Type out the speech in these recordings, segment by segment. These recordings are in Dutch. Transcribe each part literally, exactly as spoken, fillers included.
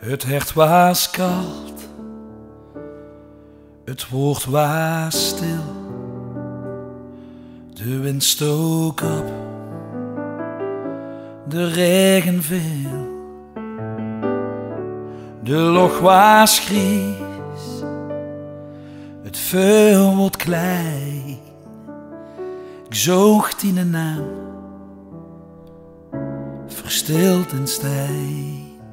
Het hert was koud, het woord was stil, de wind stook op, de regen viel, de loch was gries, het vuil wordt klein. Ik zoog die naam, verstild en stijn.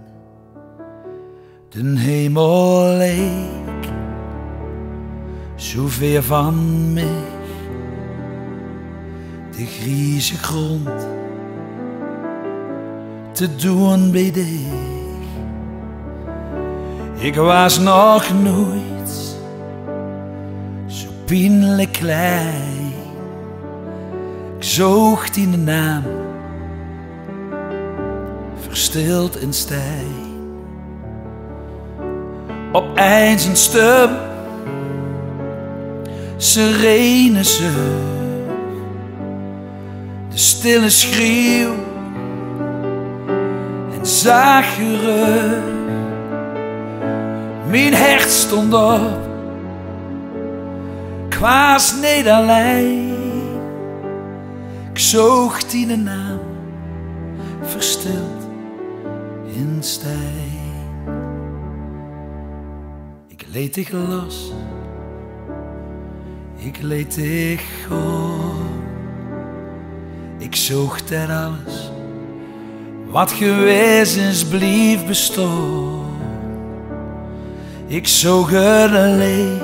De hemel leek zo ver van mij, de grieze grond te doen bij dich. Ik was nog nooit zo pijnlijk klein. Ik zoog die naam, verstild en stijn. Opeens een stem, serene zucht, de stille schreeuw en zagerig. Mijn hart stond op, ik was niet alleen. Ik zoog die naam, verstild in stijn. Ik leed dich los, ik leed dich op. Ik zoog dat alles wat geweest is, blief bestaan. Ik zoog het leeg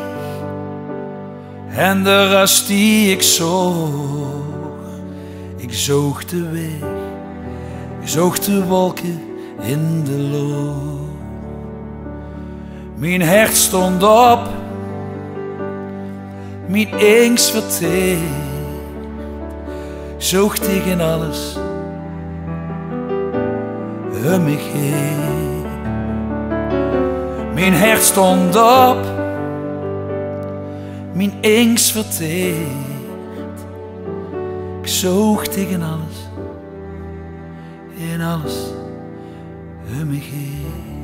en de rest die ik zoog. Ik zoog de weg, ik zoog de wolken in de lucht. Mijn hart stond op, mijn angst verteerd. Zoog tegen alles om mij heen. Mijn hart stond op, mijn angst verteerd. Ik zoog tegen alles en alles om mij heen.